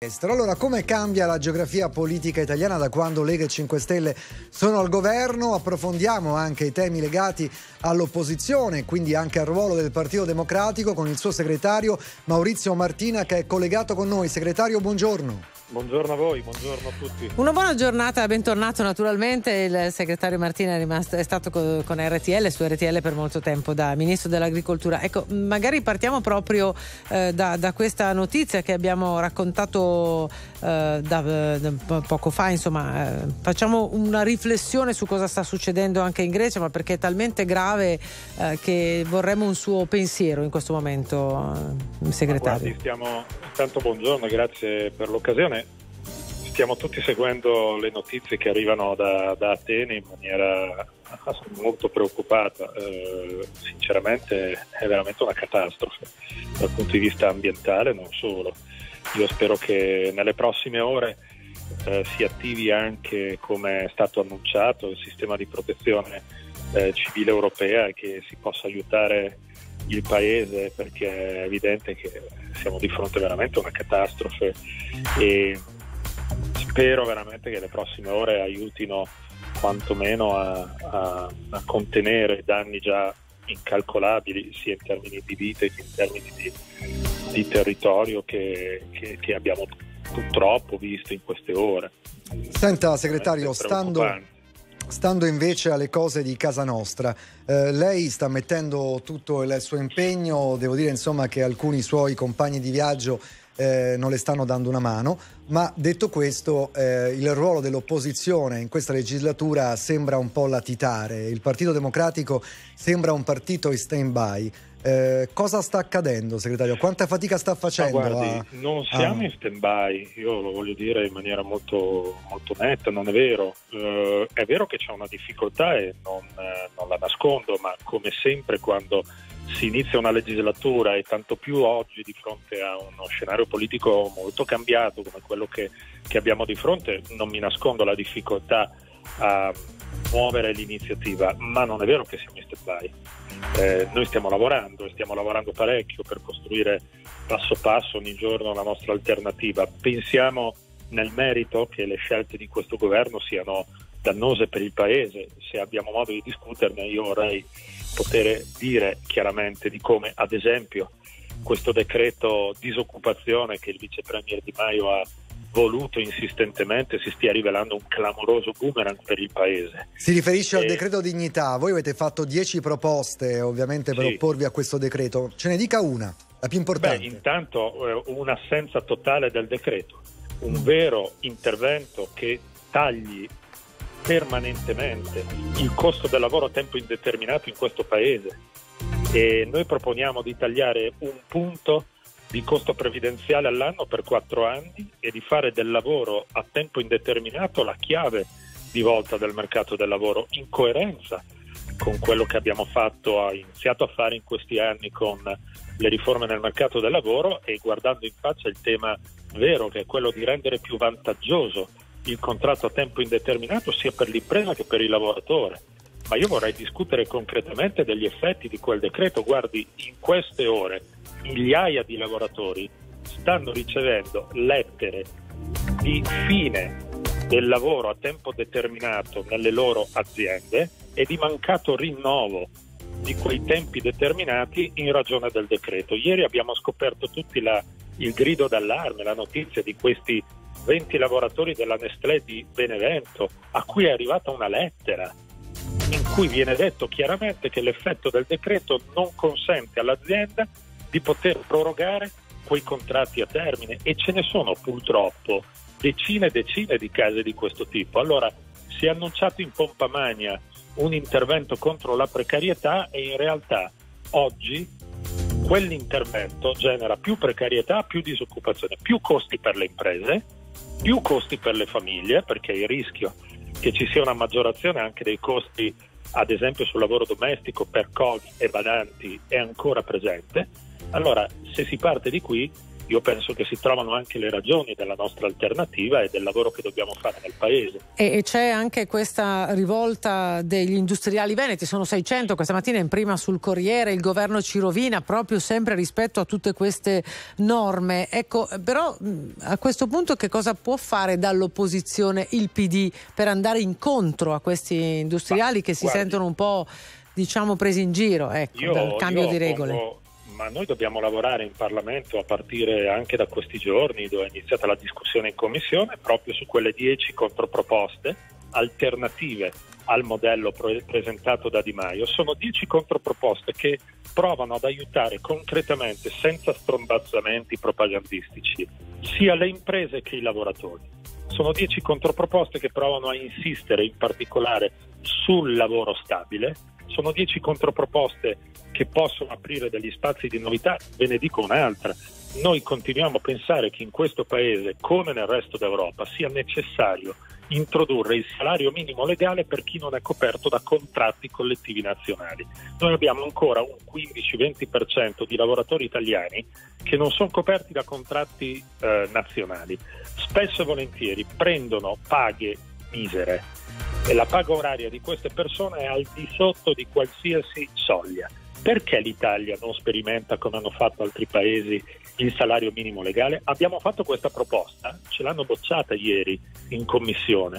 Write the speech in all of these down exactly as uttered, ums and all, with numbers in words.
Allora, come cambia la geografia politica italiana da quando Lega e cinque Stelle sono al governo? Approfondiamo anche i temi legati all'opposizione, quindi anche al ruolo del Partito Democratico, con il suo segretario Maurizio Martina, che è collegato con noi. Segretario, buongiorno. Buongiorno a voi, buongiorno a tutti. Una buona giornata, bentornato naturalmente. Il segretario Martina è, rimasto, è stato con, con R T L, su R T L per molto tempo, da Ministro dell'Agricoltura. Ecco, magari partiamo proprio eh, da, da questa notizia che abbiamo raccontato eh, da, da poco fa. Insomma, eh, facciamo una riflessione su cosa sta succedendo anche in Grecia, ma perché è talmente grave eh, che vorremmo un suo pensiero in questo momento, eh, segretario. Guardi, stiamo, intanto buongiorno, grazie per l'occasione. Stiamo tutti seguendo le notizie che arrivano da, da Atene in maniera molto preoccupata. Eh, sinceramente è veramente una catastrofe dal punto di vista ambientale, non solo. Io spero che nelle prossime ore eh, si attivi anche, come è stato annunciato, il sistema di protezione eh, civile europea, e che si possa aiutare il paese, perché è evidente che siamo di fronte veramente a una catastrofe, e spero veramente che le prossime ore aiutino quantomeno a, a, a contenere danni già incalcolabili, sia in termini di vite che in termini di, di territorio che, che, che abbiamo purtroppo visto in queste ore. Senta, segretario, stando Stando invece alle cose di casa nostra, eh, lei sta mettendo tutto il suo impegno. Devo dire insomma che alcuni suoi compagni di viaggio eh, non le stanno dando una mano, ma detto questo eh, il ruolo dell'opposizione in questa legislatura sembra un po' latitare. Il Partito Democratico sembra un partito in stand-by. Eh, cosa sta accadendo, segretario? Quanta fatica sta facendo? Ma guardi, a, non siamo a... in stand-by, io lo voglio dire in maniera molto, molto netta, non è vero. Eh, è vero che c'è una difficoltà e non, eh, non la nascondo, ma come sempre quando si inizia una legislatura, e tanto più oggi di fronte a uno scenario politico molto cambiato come quello che, che abbiamo di fronte, non mi nascondo la difficoltà a muovere l'iniziativa, ma non è vero che siamo in stand-by. Eh, noi stiamo lavorando e stiamo lavorando parecchio per costruire passo passo ogni giorno la nostra alternativa. Pensiamo nel merito che le scelte di questo governo siano dannose per il paese. Se abbiamo modo di discuterne, io vorrei poter dire chiaramente di come, ad esempio, questo decreto disoccupazione che il vice premier Di Maio ha voluto insistentemente si stia rivelando un clamoroso boomerang per il paese. Si riferisce e... al decreto dignità. Voi avete fatto dieci proposte ovviamente per sì. opporvi a questo decreto. Ce ne dica una, la più importante. Beh, intanto eh, un'assenza totale del decreto, un vero intervento che tagli permanentemente il costo del lavoro a tempo indeterminato in questo paese, e noi proponiamo di tagliare un punto di costo previdenziale all'anno per quattro anni e di fare del lavoro a tempo indeterminato la chiave di volta del mercato del lavoro, in coerenza con quello che abbiamo fatto, ha iniziato a fare in questi anni con le riforme nel mercato del lavoro, e guardando in faccia il tema vero, che è quello di rendere più vantaggioso il contratto a tempo indeterminato sia per l'impresa che per il lavoratore. Ma io vorrei discutere concretamente degli effetti di quel decreto. Guardi, in queste ore migliaia di lavoratori stanno ricevendo lettere di fine del lavoro a tempo determinato nelle loro aziende e di mancato rinnovo di quei tempi determinati in ragione del decreto. Ieri abbiamo scoperto tutti la, il grido d'allarme, la notizia di questi venti lavoratori della Nestlé di Benevento, a cui è arrivata una lettera in cui viene detto chiaramente che l'effetto del decreto non consente all'azienda di poter prorogare quei contratti a termine, e ce ne sono purtroppo decine e decine di casi di questo tipo. Allora si è annunciato in pompa magna un intervento contro la precarietà, e in realtà oggi quell'intervento genera più precarietà, più disoccupazione, più costi per le imprese, più costi per le famiglie, perché il rischio che ci sia una maggiorazione anche dei costi, ad esempio sul lavoro domestico per Covid e badanti, è ancora presente. Allora, se si parte di qui, io penso che si trovano anche le ragioni della nostra alternativa e del lavoro che dobbiamo fare nel paese. E, e c'è anche questa rivolta degli industriali veneti, sono seicento, questa mattina in prima sul Corriere, il governo ci rovina proprio sempre rispetto a tutte queste norme. Ecco, però a questo punto che cosa può fare dall'opposizione il P D per andare incontro a questi industriali ma, che si guardi, sentono un po', diciamo, presi in giro, ecco, io, dal cambio di regole? Pongo, ma noi dobbiamo lavorare in Parlamento a partire anche da questi giorni, dove è iniziata la discussione in Commissione, proprio su quelle dieci controproposte alternative al modello pre- presentato da Di Maio. Sono dieci controproposte che provano ad aiutare concretamente, senza strombazzamenti propagandistici, sia le imprese che i lavoratori. Sono dieci controproposte che provano a insistere in particolare sul lavoro stabile. Sono dieci controproposte che possono aprire degli spazi di novità. Ve ne dico un'altra. Noi continuiamo a pensare che in questo paese, come nel resto d'Europa, sia necessario introdurre il salario minimo legale per chi non è coperto da contratti collettivi nazionali. Noi abbiamo ancora un quindici venti per cento di lavoratori italiani che non sono coperti da contratti eh, nazionali. Spesso e volentieri prendono paghe misere e la paga oraria di queste persone è al di sotto di qualsiasi soglia. Perché l'Italia non sperimenta, come hanno fatto altri paesi, il salario minimo legale? Abbiamo fatto questa proposta, ce l'hanno bocciata ieri in commissione.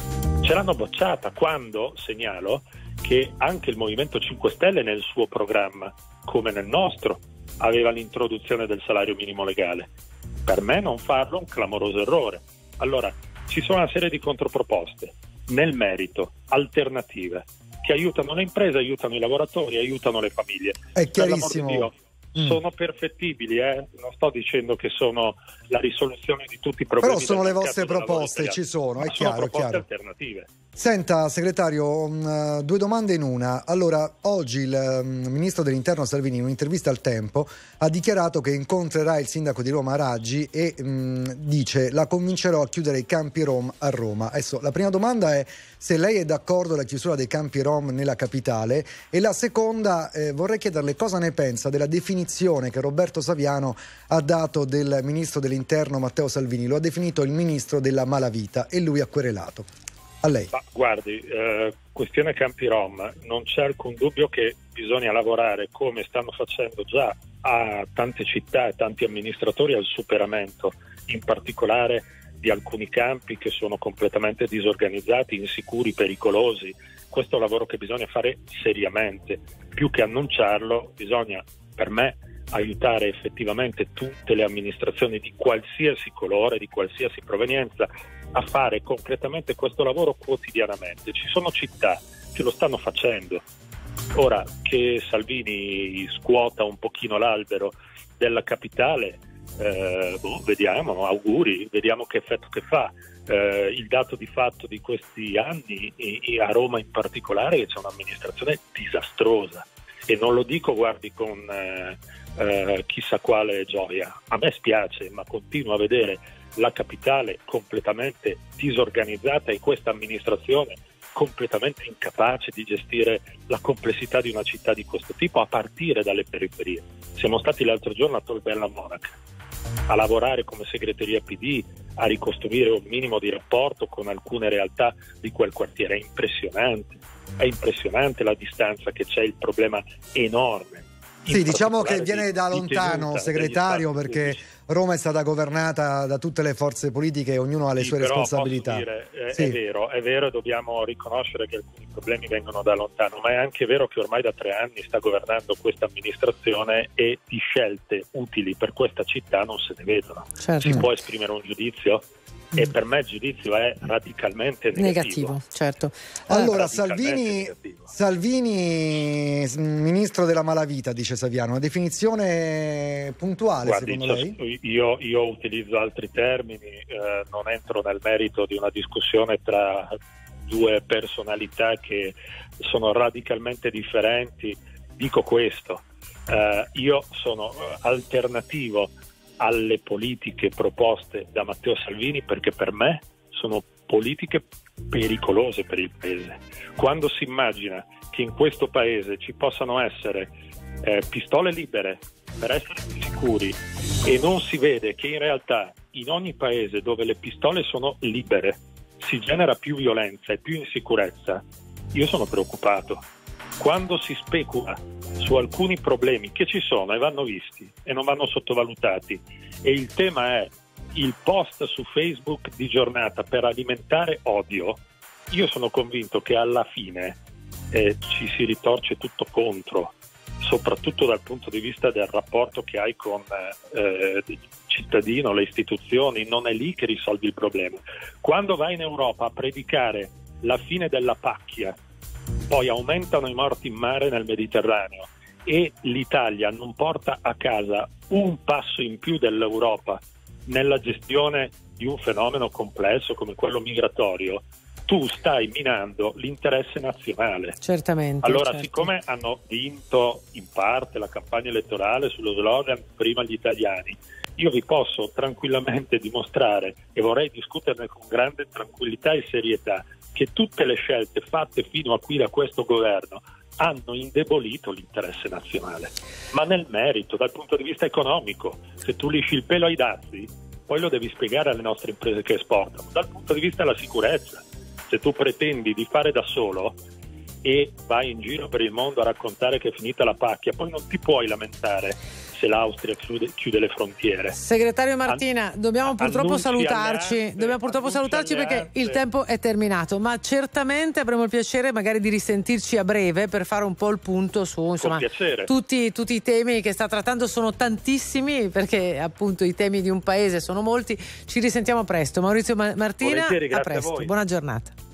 Ce l'hanno bocciata quando, segnalo, che anche il Movimento cinque Stelle nel suo programma, come nel nostro, aveva l'introduzione del salario minimo legale. Per me non farlo è un clamoroso errore. Allora, ci sono una serie di controproposte, nel merito, alternative, che aiutano le imprese, aiutano i lavoratori, aiutano le famiglie. È chiarissimo. Dio, mm. Sono perfettibili, eh? Non sto dicendo che sono la risoluzione di tutti i problemi. Però sono le vostre proposte, ci sono, è Ma chiaro. Sono proposte chiaro. alternative. Senta, segretario, um, due domande in una. Allora, oggi il um, ministro dell'Interno Salvini, in un'intervista al Tempo, ha dichiarato che incontrerà il sindaco di Roma Raggi e um, dice: la convincerò a chiudere i campi Rom a Roma. Adesso, la prima domanda è se lei è d'accordo alla chiusura dei campi Rom nella capitale, e la seconda eh, vorrei chiederle cosa ne pensa della definizione che Roberto Saviano ha dato del ministro dell'Interno Matteo Salvini. Lo ha definito il ministro della malavita e lui ha querelato. A lei. Ma guardi, eh, questione campi Rom, non c'è alcun dubbio che bisogna lavorare, come stanno facendo già a tante città e tanti amministratori, al superamento, in particolare di alcuni campi che sono completamente disorganizzati, insicuri, pericolosi. Questo è un lavoro che bisogna fare seriamente. Più che annunciarlo, bisogna, per me, aiutare effettivamente tutte le amministrazioni di qualsiasi colore, di qualsiasi provenienza, a fare concretamente questo lavoro quotidianamente. Ci sono città che lo stanno facendo. Ora, che Salvini scuota un pochino l'albero della capitale, eh, boh, vediamo, auguri, vediamo che effetto che fa. Eh, il dato di fatto di questi anni, e a Roma in particolare, è che c'è un'amministrazione disastrosa. E non lo dico, guardi, con eh, eh, chissà quale gioia. A me spiace, ma continuo a vedere la capitale completamente disorganizzata e questa amministrazione completamente incapace di gestire la complessità di una città di questo tipo, a partire dalle periferie. Siamo stati l'altro giorno a Tolbella Monaca a lavorare come segreteria P D, a ricostruire un minimo di rapporto con alcune realtà di quel quartiere. È impressionante, è impressionante la distanza che c'è, il problema enorme. Sì, diciamo che viene da lontano, segretario, perché Roma è stata governata da tutte le forze politiche e ognuno ha le sì, sue però responsabilità. Posso dire, è, sì. è vero, è vero, dobbiamo riconoscere che alcuni problemi vengono da lontano, ma è anche vero che ormai da tre anni sta governando questa amministrazione e di scelte utili per questa città non se ne vedono. Certo. Si può esprimere un giudizio? E per me il giudizio è radicalmente negativo. Negativo, certo. Allora, Salvini, negativo. Salvini, ministro della malavita, dice Saviano, una definizione puntuale. Guardi, secondo lei? Io, io utilizzo altri termini, eh, non entro nel merito di una discussione tra due personalità che sono radicalmente differenti. Dico questo, eh, io sono alternativo alle politiche proposte da Matteo Salvini, perché per me sono politiche pericolose per il paese. Quando si immagina che in questo paese ci possano essere eh, pistole libere per essere più sicuri, e non si vede che in realtà in ogni paese dove le pistole sono libere si genera più violenza e più insicurezza, io sono preoccupato. Quando si specula su alcuni problemi che ci sono e vanno visti e non vanno sottovalutati, e il tema è il post su Facebook di giornata per alimentare odio, io sono convinto che alla fine eh, ci si ritorce tutto contro, soprattutto dal punto di vista del rapporto che hai con eh, il cittadino, le istituzioni. Non è lì che risolvi il problema. Quando vai in Europa a predicare la fine della pacchia, poi aumentano i morti in mare nel Mediterraneo e l'Italia non porta a casa un passo in più dell'Europa nella gestione di un fenomeno complesso come quello migratorio, tu stai minando l'interesse nazionale. Certamente. Allora, certo. Siccome hanno vinto in parte la campagna elettorale sullo slogan "prima gli italiani", io vi posso tranquillamente dimostrare, e vorrei discuterne con grande tranquillità e serietà, che tutte le scelte fatte fino a qui da questo governo hanno indebolito l'interesse nazionale, ma nel merito, dal punto di vista economico. Se tu lisci il pelo ai dazi, poi lo devi spiegare alle nostre imprese che esportano. Dal punto di vista della sicurezza, se tu pretendi di fare da solo e vai in giro per il mondo a raccontare che è finita la pacchia, poi non ti puoi lamentare se l'Austria chiude, chiude le frontiere. Segretario Martina, An- dobbiamo purtroppo salutarci, alleanze, dobbiamo purtroppo salutarci perché il tempo è terminato, ma certamente avremo il piacere magari di risentirci a breve per fare un po' il punto su, insomma, tutti, tutti i temi che sta trattando. Sono tantissimi, perché appunto i temi di un paese sono molti. Ci risentiamo presto. Maurizio Martina, a presto, a buona giornata.